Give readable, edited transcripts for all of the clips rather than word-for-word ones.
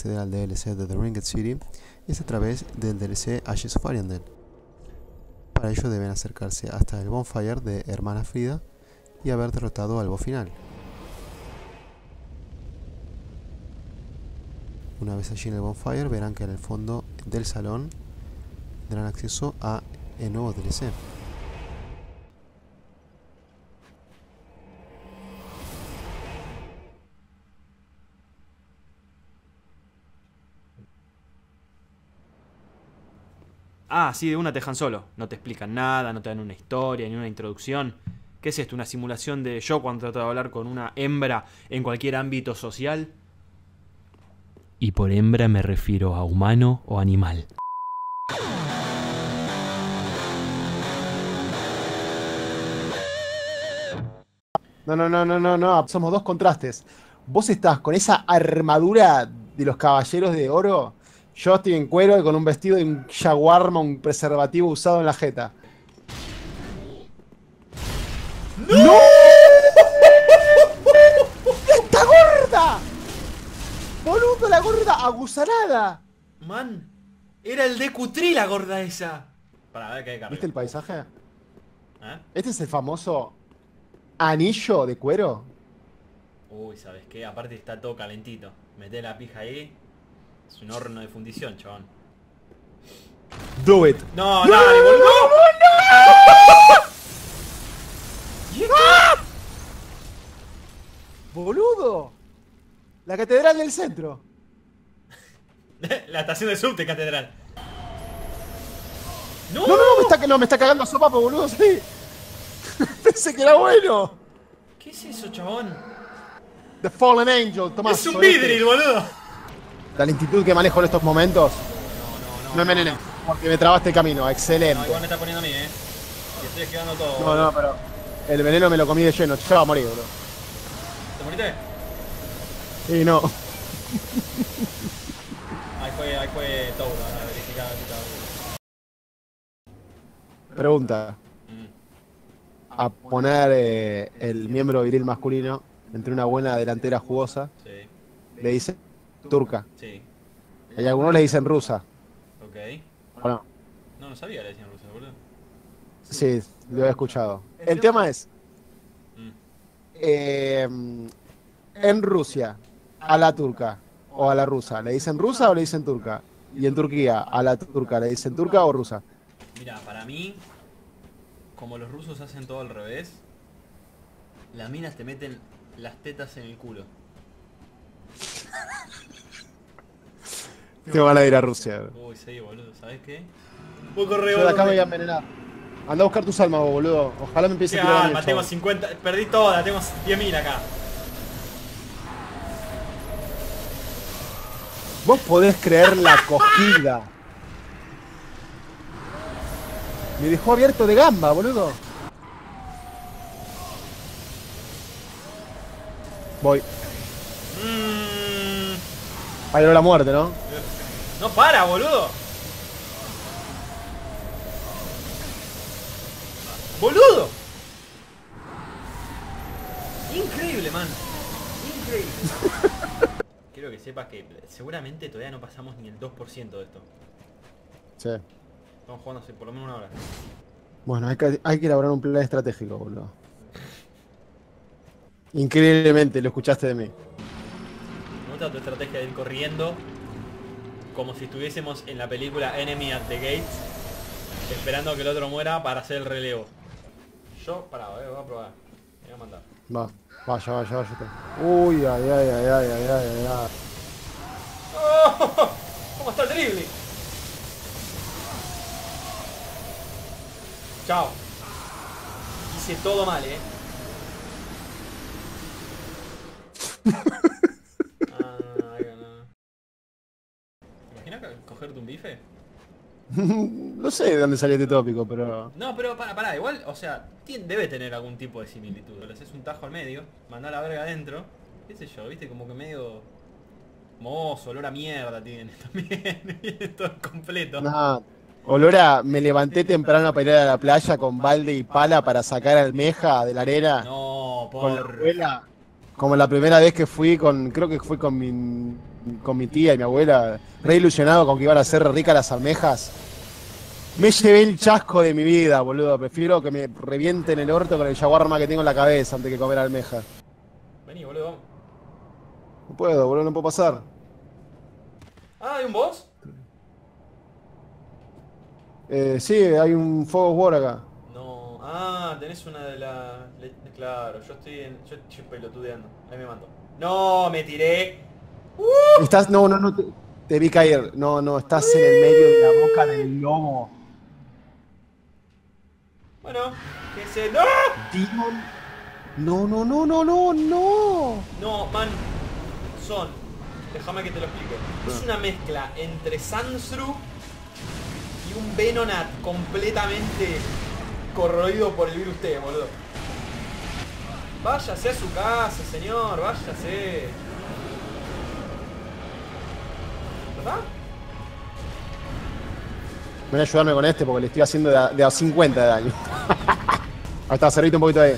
acceder al DLC de The Ringed City es a través del DLC Ashes of Ariandel. Para ello deben acercarse hasta el Bonfire de Hermana Frida y haber derrotado al boss final. Una vez allí en el Bonfire verán que en el fondo del salón tendrán acceso a el nuevo DLC. Ah, sí, de una te dejan solo. No te explican nada, no te dan una historia ni una introducción. ¿Qué es esto? ¿Una simulación de yo cuando trato de hablar con una hembra en cualquier ámbito social? Y por hembra me refiero a humano o animal. No. Somos dos contrastes. Vos estás con esa armadura de los caballeros de oro. Yo estoy en cuero y con un vestido de un shawarma, un preservativo usado en la jeta. ¡No! ¡Está gorda! ¡Boludo, la gorda aguzarada! Man, era el de Cutri la gorda esa. Para ver qué hay que ¿Viste el paisaje? ¿Eh? Este es el famoso anillo de cuero. Uy, ¿sabes qué? Aparte está todo calentito. Meté la pija ahí. Es un horno de fundición, chabón. Do it. No, dale, boludo. ¿Y esto? ¡Boludo! La catedral del centro. La estación de subte, catedral. ¡No! Me está cagando a sopapo, boludo, sí. Pensé que era bueno. ¿Qué es eso, chabón? The Fallen Angel, Tomás. Es un vidril, boludo. La lentitud que manejo en estos momentos. No me envenené, porque me trabaste el camino. No, Excelente. igual me está poniendo a mí, Y estoy esquivando todo. No, pero el veneno me lo comí de lleno. Ya va a morir, boludo. ¿Te moriste? Y no. Ahí fue Touro, a verificar. Pregunta. A poner el miembro viril masculino entre una buena delantera jugosa. Sí. Le dice turca. Sí. Y algunos le dicen rusa. Ok. Bueno, No sabía le decían ruso, boludo. sí, lo he escuchado. El tema es, en Rusia, a la turca o a la rusa, ¿le dicen rusa o le dicen turca? Y en Turquía, a la turca, ¿le dicen turca o rusa? Mira, para mí, como los rusos hacen todo al revés, las minas te meten las tetas en el culo. Te van a ir a Rusia. Uy, sí, boludo, ¿sabes qué? Voy a correr, Yo de acá me voy a envenenar. Anda a buscar tus almas, boludo. Ojalá me empiece a tirar alma, tengo 50, perdí todas, tengo 10.000 acá. Vos podés creer la cogida. Me dejó abierto de gamba, boludo. Voy. Ahí no la muerte, ¿no? No para, boludo. ¡Boludo! Increíble, man. Increíble. Quiero que sepas que seguramente todavía no pasamos ni el 2% de esto. Sí. Estamos jugando hace por lo menos una hora. Bueno, hay que elaborar un plan estratégico, boludo. Increíblemente, lo escuchaste de mí. Me gusta tu estrategia de ir corriendo como si estuviésemos en la película Enemy at the Gates, esperando a que el otro muera para hacer el relevo. Yo, parado, voy a probar. Voy a mandar. Vaya. Uy, ay. ¡Oh! ¿Cómo está el dribbling? Chao. Hice todo mal, ¿Te imaginas cogerte un bife? No sé de dónde salió este tópico, pero... No, pero pará, igual, o sea, debe tener algún tipo de similitud. Le haces un tajo al medio, mandá la verga adentro, qué sé yo, viste, como que medio mozo, olor a mierda tiene también, todo completo. No, olor a... Me levanté temprano para ir a la playa con balde y pala para sacar almeja de la arena. No, Con la abuela. Como la primera vez que fui creo que fue con mi tía y mi abuela, re ilusionado con que iban a ser ricas las almejas. Me llevé el chasco de mi vida, boludo. Prefiero que me revienten el orto con el shawarma que tengo en la cabeza antes que comer almejas. Vení, boludo, vamos. No puedo, boludo, no puedo pasar. Ah, ¿hay un boss? Sí, hay un Fog of War acá. No. Ah, tenés una de las... Claro, yo estoy pelotudeando. Ahí me mando. No, me tiré. Estás, no, te vi caer. No, no, estás en el medio de la boca del lobo. Bueno, que se... ¡No! Demon. No, no, no, no, no, no. No, man. Son... Déjame que te lo explique. Es una mezcla entre Sansru y un Venonat completamente corroído por el virus T, boludo. Váyase a su casa, señor, váyase. ¿Verdad? Ven a ayudarme con este porque le estoy haciendo de a 50 de daño. Ahí está, servite un poquito ahí.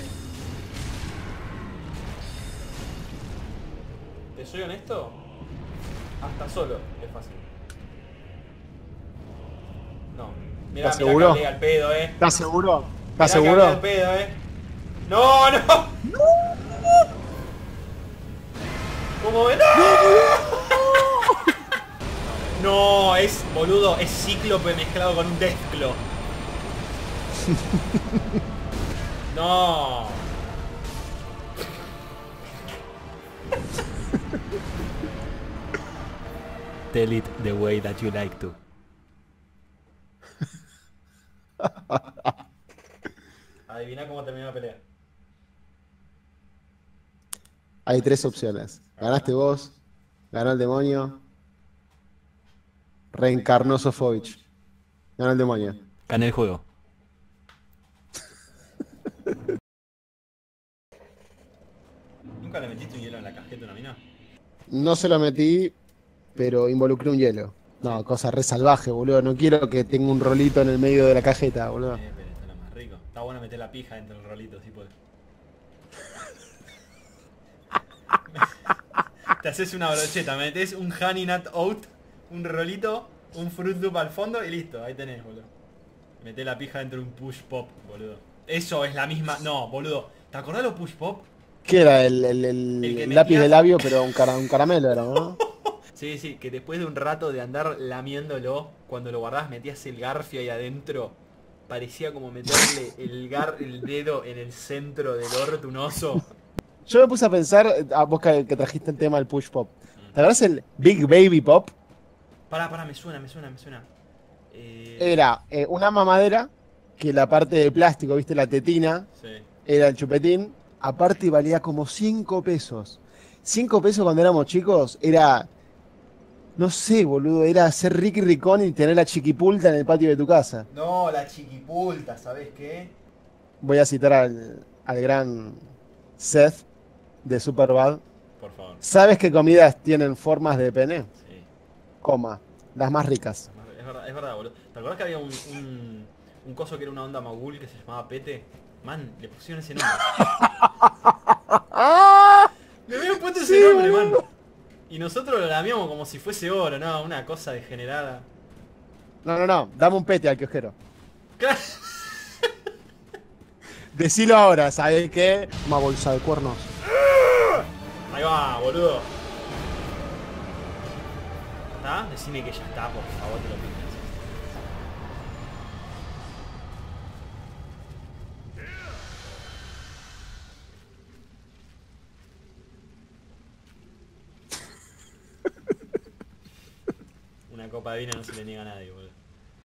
¿Te soy honesto? Hasta solo es fácil. No. Mirá, ¿Estás mirá seguro? que hablé al pedo, ¿Estás seguro? ¿Estás Mirá que hablé al seguro? pedo, ¡No, no! ¿Cómo ven? No, es, boludo, es Cíclope mezclado con un Deathclaw. No. Tell it the way that you like to. Adivina cómo terminó la pelea. Hay tres opciones. Ganaste vos, ganó el demonio, reencarnó Sofovich. Ganó el demonio. Gané el juego. ¿Nunca le metiste un hielo en la cajeta a una mina? No se lo metí, pero involucré un hielo. No, cosa re salvaje, boludo. No quiero que tenga un rolito en el medio de la cajeta, boludo. Pero esto es lo más rico. Está bueno meter la pija dentro del rolito, si puedes. Te haces una brocheta, metes un honey nut oat, un rolito, un fruit loop al fondo y listo, ahí tenés, boludo. Metés la pija dentro de un push pop, boludo. Eso es la misma... No, boludo. ¿Te acordás de los push pop? ¿Qué era? El que Lápiz metías- de labio, pero un caramelo era, ¿no? Sí, sí, que después de un rato de andar lamiéndolo, cuando lo guardabas metías el garfio ahí adentro. Parecía como meterle el dedo en el centro del orto un oso. Yo me puse a pensar, a vos que trajiste el tema del push pop. ¿Te acuerdas el Big Baby Pop? Pará, me suena. Era una mamadera que la parte de plástico, viste, la tetina, Sí. era el chupetín. Aparte valía como 5 pesos. 5 pesos cuando éramos chicos era, no sé, boludo, era ser Ricky Ricón y tener la chiquipulta en el patio de tu casa. No, la chiquipulta, ¿sabés qué? Voy a citar al gran Seth de Superbad. Por favor. ¿Sabes qué comidas tienen formas de pene? Sí. Coma, las más ricas. Es verdad, boludo. ¿Te acordás que había un coso que era una onda mogul que se llamaba Pete? Man, le pusieron ese nombre. Le habían puesto ese nombre, man. Y nosotros lo lamíamos como si fuese oro, ¿no? Una cosa degenerada. No, dame un pete al kiosquero. Decilo ahora, ¿sabes qué? Una bolsa de cuernos. Ahí va, boludo. ¿Está? Decime que ya está, por favor, te lo pido. Una copa de vino no se le niega a nadie, boludo.